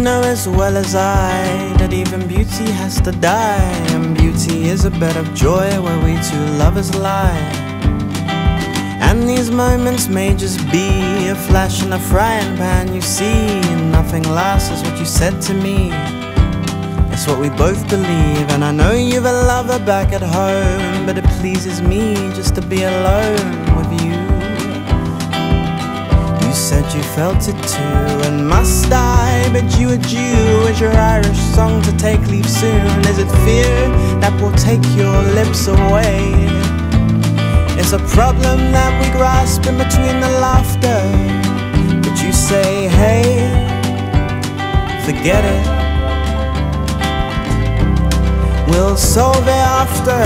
know as well as I that even beauty has to die, and beauty is a bed of joy where we two lovers lie. And these moments may just be a flash in a frying pan, you see. Nothing lasts is what you said to me. It's what we both believe, and I know you've a lover back at home, but it pleases me just to be alone with you. You said you felt it too, and must I bid you adieu? Is your Irish song to take leave soon? Is it fear that will take your lips away? It's a problem that we grasp in between the laughter, but you say, hey, forget it, we'll solve it after.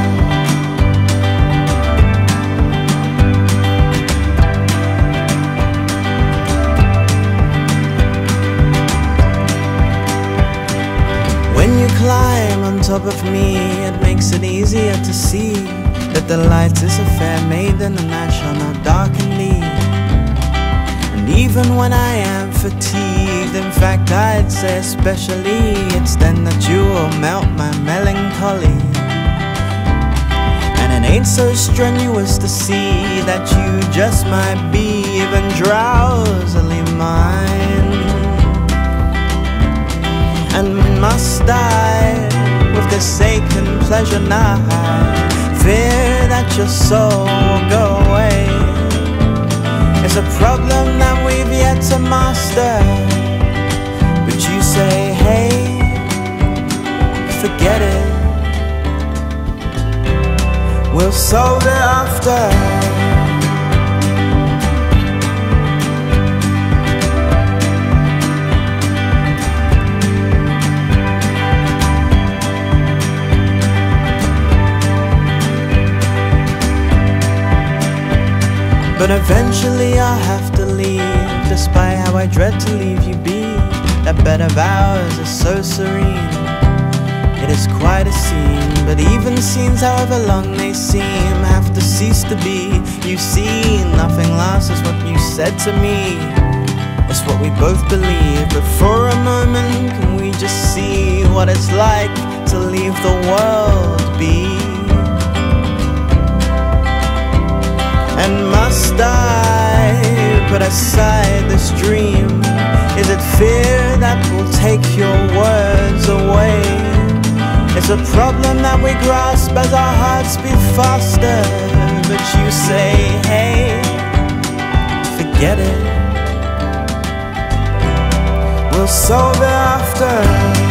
When you climb on top of me, it makes it easier to see that the light is a fair maiden and I shall not darken thee. And even when I am fatigued, in fact I'd say especially, it's then that you will melt my melancholy. And it ain't so strenuous to see that you just might be even drowsily mine. And must I, with this aching pleasure now, fear that your soul will go away? It's a problem that we've yet to master, but you say, hey, forget it, we'll solve it after. But eventually I'll have to leave, despite how I dread to leave you be. That bed of ours is so serene, it is quite a scene. But even scenes, however long they seem, have to cease to be. You see, nothing lasts is what you said to me. It's what we both believe. But for a moment, can we just see what it's like to leave the world be? And must I put aside this dream? Is it fear that will take your words away? It's a problem that we grasp as our hearts beat faster, but you say, hey, forget it, we'll solve it after.